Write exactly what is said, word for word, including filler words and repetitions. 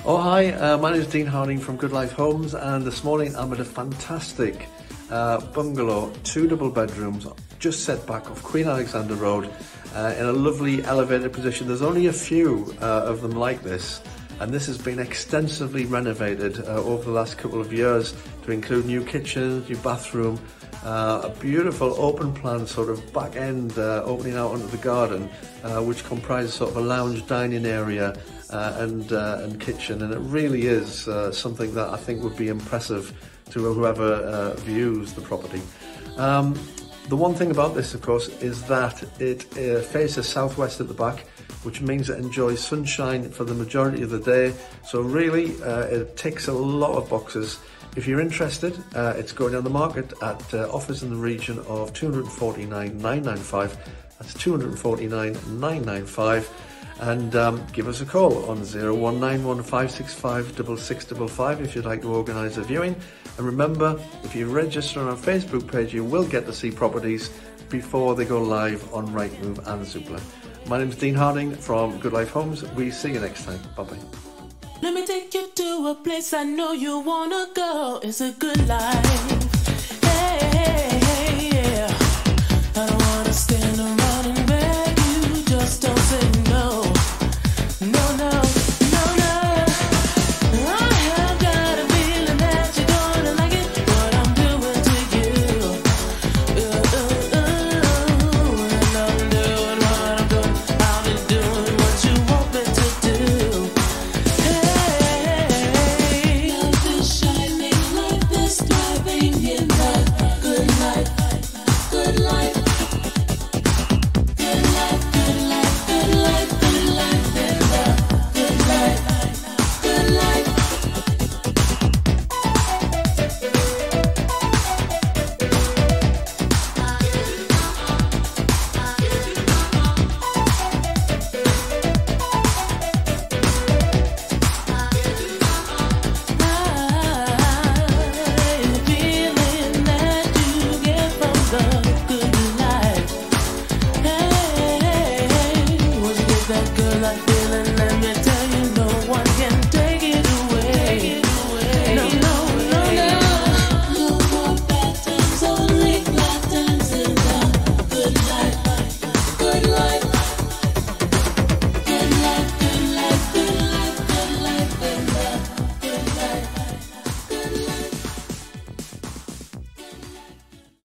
Oh hi, uh, my name is Dean Harding from Good Life Homes, and this morning I'm at a fantastic uh, bungalow, two double bedrooms, just set back off Queen Alexandra Road uh, in a lovely elevated position. There's only a few uh, of them like this, and this has been extensively renovated uh, over the last couple of years to include new kitchen, new bathroom, uh, a beautiful open plan sort of back end uh, opening out onto the garden, uh, which comprises sort of a lounge dining area uh, and uh, and kitchen, and it really is uh, something that I think would be impressive to whoever uh, views the property. Um, the one thing about this, of course, is that it uh, faces southwest at the back, which means it enjoys sunshine for the majority of the day. So really, uh, it ticks a lot of boxes. If you're interested, uh, it's going on the market at uh, offers in the region of two hundred forty-nine thousand nine hundred ninety-five. That's two hundred forty-nine thousand nine hundred ninety-five. And um, give us a call on zero one nine one five six five six six five five if you'd like to organise a viewing. And remember, if you register on our Facebook page, you will get to see properties before they go live on Rightmove and Zoopla. My name is Dean Harding from Good Life Homes. We see you next time. Bye bye. Let me take you to a place I know you wanna go. It's a good life.